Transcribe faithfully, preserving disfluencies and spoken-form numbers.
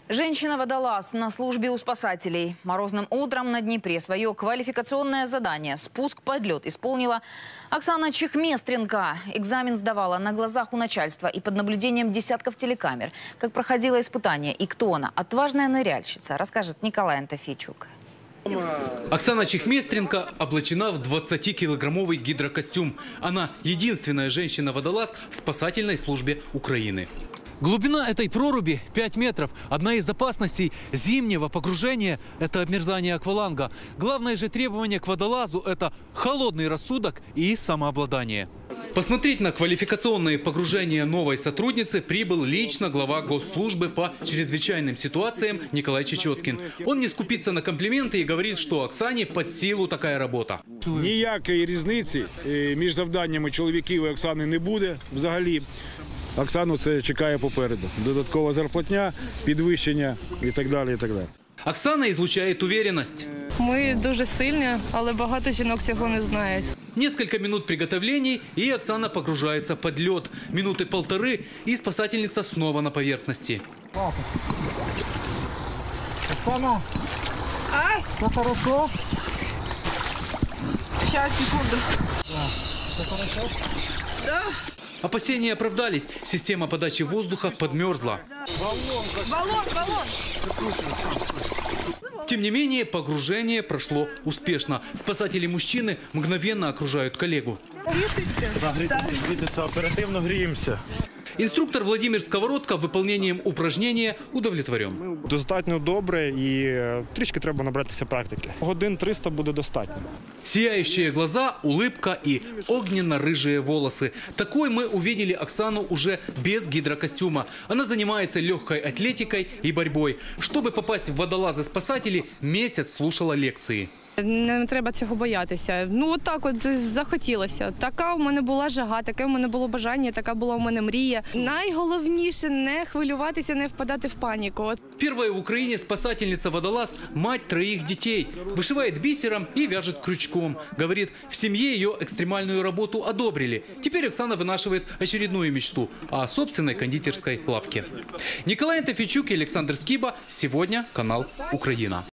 Женщина-водолаз на службе у спасателей. Морозным утром на Днепре свое квалификационное задание «Спуск под лед» исполнила Оксана Чехместренко. Экзамен сдавала на глазах у начальства и под наблюдением десятков телекамер. Как проходило испытание и кто она, отважная ныряльщица, расскажет Николай Антофейчук. Оксана Чехместренко облачена в двадцатикилограммовый гидрокостюм. Она единственная женщина-водолаз в спасательной службе Украины. Глубина этой проруби пять метров. Одна из опасностей зимнего погружения – это обмерзание акваланга. Главное же требование к водолазу – это холодный рассудок и самообладание. Посмотреть на квалификационные погружения новой сотрудницы прибыл лично глава госслужбы по чрезвычайным ситуациям Николай Чечеткин. Он не скупится на комплименты и говорит, что Оксане под силу такая работа. Ніякої різниці між завданнями чоловіків і Оксани не буде взагалі. Оксану це чекає попереду. Додаткова зарплатня, підвищення і так далі, і так далі. Оксана излучает уверенность. Ми дуже сильні, але багато жінок цього не знають. Несколько минут приготовлений, и Оксана погружается под лед. Минуты полторы, и спасательница снова на поверхности. Оксана! А? Все хорошо? Сейчас, секунду. Да. Все хорошо? Да. Опасения оправдались. Система подачи воздуха подмерзла. Баллон, баллон! Тем не менее, погружение прошло успешно. Спасатели-мужчины мгновенно окружают коллегу. Грітися, оперативно гріємося. Инструктор Владимир Сковородко выполнением упражнения удовлетворен. Достатньо добре і трішки треба набратися практики. Годин триста буде достатньо. Сияющие глаза, улыбка и огненно-рыжие волосы. Такой мы увидели Оксану уже без гидрокостюма. Она занимается легкой атлетикой и борьбой. Чтобы попасть в водолазы спасателей, месяц слушала лекции. Не треба цього боятися. Ну, от так от захотілося. Така у мене була жага, таке у мене було бажання, така була у мене мрія. Найголовніше – не хвилюватися, не впадати в паніку. Первая в Украине спасательница-водолаз – мать троих детей. Вышивает бисером и вяжет крючком. Говорит, в семье ее экстремальную работу одобрили. Теперь Оксана вынашивает очередную мечту – о собственной кондитерской лавке. Николай Антофейчук и Александр Скиба. Сегодня канал «Украина».